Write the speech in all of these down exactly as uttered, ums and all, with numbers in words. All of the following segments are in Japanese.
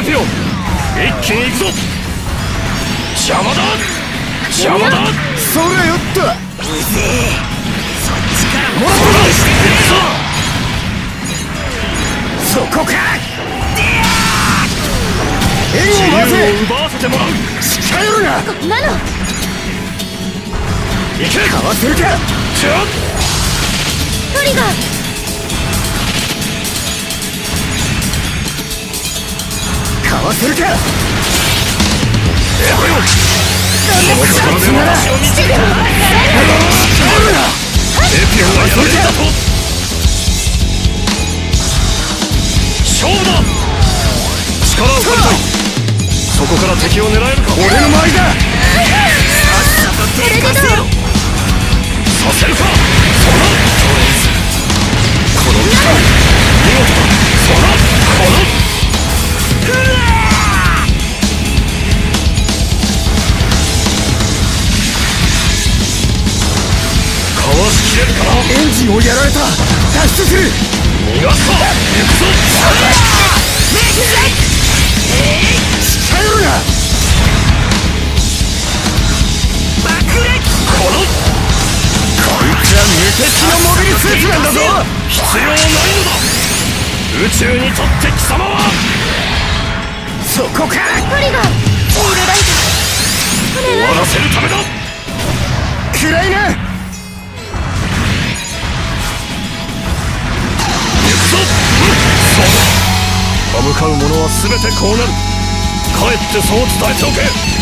エピオン一気に行くぞ。邪魔だ邪魔だ。 それよっと。 うぜえ、そっちからもらってしてくれるぞ。そこか。援護を回せ。 自由を奪わせてもらう。 近寄るな。 こんなの行け。 かわせるか。 じゃあトリガーかわせるか。 エピオンその力で私を導け。エピオンはやられたと。勝負だ。力を借りたい。そこから敵を狙えるか。 俺の周りだ。 さっさと手貸せよ。 させるか。そうだ。この力見事だ。そうだ。このかわしきれるかな。 エンジンをやられた。脱出する。 逃がすか。行くぞ。 近寄るな。 爆裂。 このこいつは無敵のモビルスーツなんだぞ。 必要ないのだ。宇宙にとって貴様はそこか。 トリガーヒールライト終わらせるためだ。 暗いな。 行くぞ。そうだ。歯向かう者は全てこうなる。帰ってそう伝えておけ。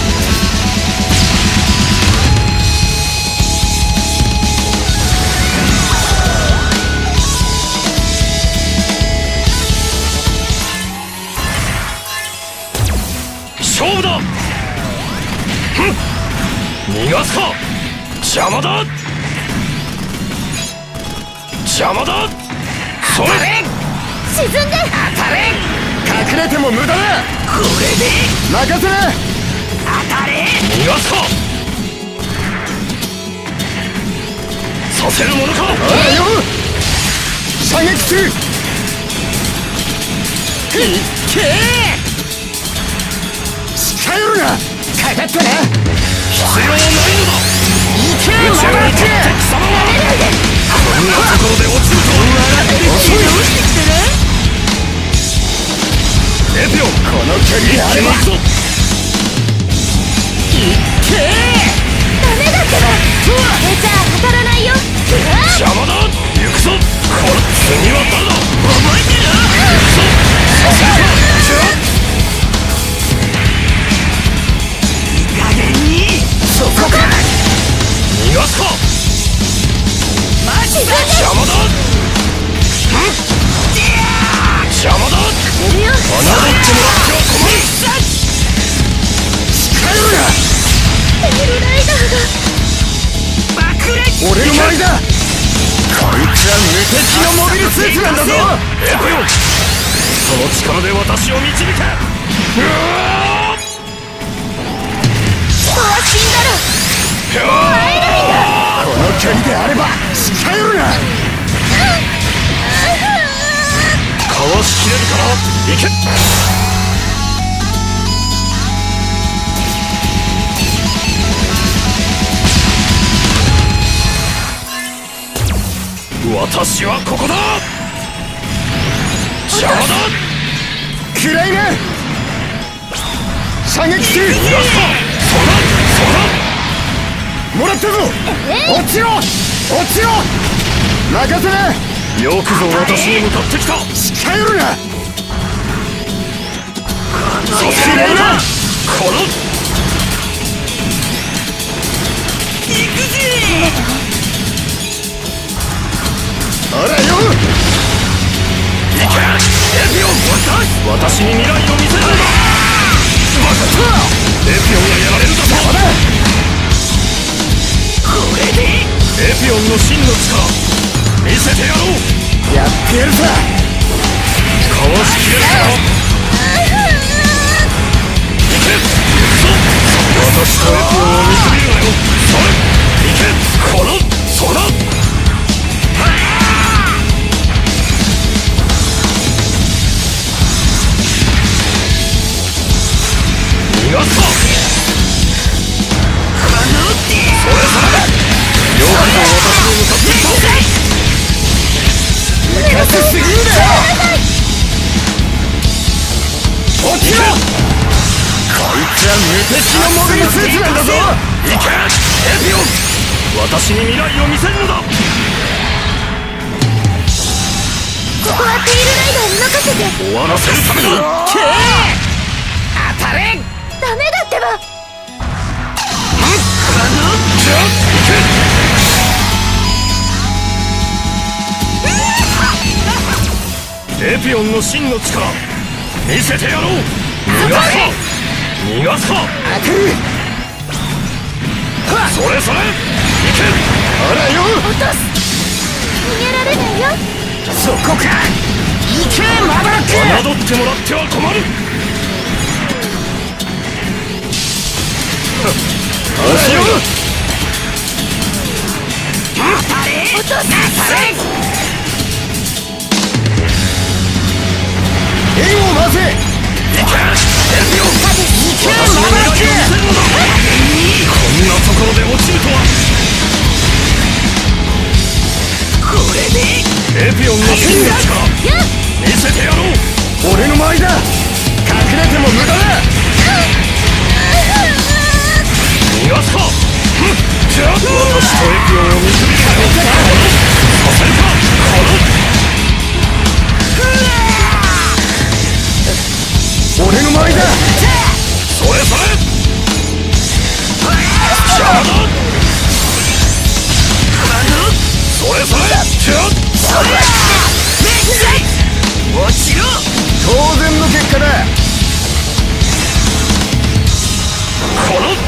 勝負だ。ふん逃がすか。邪魔だ邪魔だ。それ沈んで。 当たれ。隠れても無駄だ。 これで任せな。 当たれ。 逃がすか。させるものか。 あらよ。射撃する。いっけ。近寄るな。かかったな。 必要ないのだ。 いけ。 宇宙にとって貴様はこんなところで落ちるとは。 遅い。 どうしてきてる？ エピオンこの距離であれば。 一気に行くぞ。 いっけ。 ダメだけどこれじゃ当たらないよ。 邪魔だ。行くぞ。この次は誰だ。 覚えてる？ 行くぞ。させるか。じゃあいい加減に。 そこか。 逃がすか。 マジだ。 邪魔だ。邪魔だ。 やるよ。 侮ってもらっては困る。 近寄るな。 ヒールライダーが爆裂。 俺の周りだ。こいつは無敵のモビルスーツなんだぞ。 エピオンその力で私を導け。うわー人は死んだらひゃーこの距離であれば近寄るな。 かわしきれるかな。行け。私はここだ。邪魔だ。 暗いな。射撃する。 逃がすか。そうだそうだ。 もらったぞ。落ちろ落ちろ。任せな。 よくぞ私に向かってきた。 近寄るな。 させるものだ。この行くぜ。 あらよ。 いけ。エピオン私に未来を見せるのだ。バカエピオンがやられるだと。 邪魔だ。 これでエピオンの真の力見せてやろう。 やってやるさ。 かわしきれるか。いけ。行くぞ。私とエピオンを見くびるなよ。それいけ。このそうだ。 は無敵のモビルスーツなんだぞ。 行けエピオン、私に未来を見せるのだ。 ここはテイルライダーに任せて。 終わらせるためだ。 け当たれ。 ダメだってば。 じゃあ行けエピオンの真の力見せてやろう。逃がすか逃がすか。 当てる。 それそれ行け。 あらよ。 落とす。逃げられないよ。 そこか。行けマダック。 侮ってもらっては困る。 あらよ。 落とす。 円を回せ。 行けエピオン、 行け私にマダッ未来を見せるのだ。こんなところで落ちるとは。 これでエピオンの真の力見せてやろう。 ク。俺の周りだ。隠れても無駄だ。 逃がすか。じゃあ私とエピオンを見つめてさせるか。この俺の周りだ。 それそれ邪魔だ。それそれじゃあ落ちろ。 当然の結果だ。 この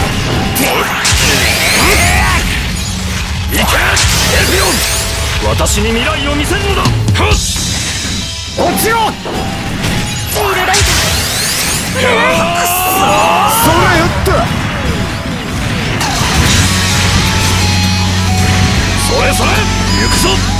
行けエピオン、私に未来を見せるのだ。はっ落ちろ。 テイルライダー。 そらよっと。 それそれ行くぞ。